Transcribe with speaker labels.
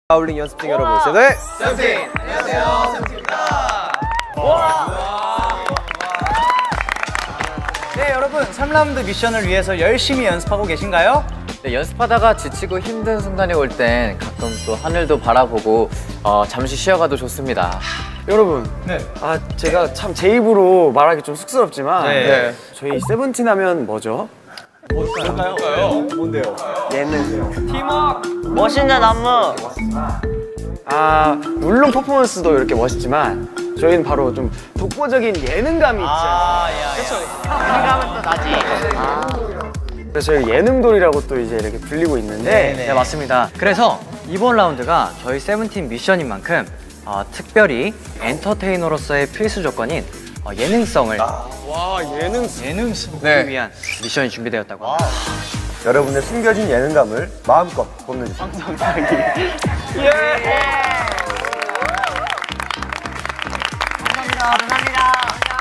Speaker 1: 바울링 연습생 여러분, 셋넷!
Speaker 2: 세븐틴! 안녕하세요, 세븐틴입니다.
Speaker 3: 네, 여러분 3라운드 미션을 위해서 열심히 연습하고 계신가요?
Speaker 4: 네, 연습하다가 지치고 힘든 순간이 올 땐 가끔 또 하늘도 바라보고 잠시 쉬어가도 좋습니다.
Speaker 1: 여러분,
Speaker 3: 네.
Speaker 1: 제가 참 제 입으로 말하기 좀 쑥스럽지만
Speaker 3: 네.
Speaker 1: 저희 세븐틴 하면 뭐죠?
Speaker 3: 뭘까요?
Speaker 1: 뭔데요? 예능.
Speaker 3: 멋있는 안무.
Speaker 1: 물론 퍼포먼스도 이렇게 멋있지만 저희는 바로 좀 독보적인 예능감이 있지 않습니까?
Speaker 3: 예능감은 또 나지.
Speaker 1: 그래서 저희 예능돌이라고 또 이제 이렇게 불리고 있는데
Speaker 3: 네, 맞습니다. 그래서 이번 라운드가 저희 세븐틴 미션인 만큼 특별히 엔터테이너로서의 필수 조건인 예능성을 예능성을 위한 미션이 준비되었다고 합니다.
Speaker 5: 여러분의 숨겨진 예능감을 마음껏 뽐내주세요.
Speaker 3: 감사합니다.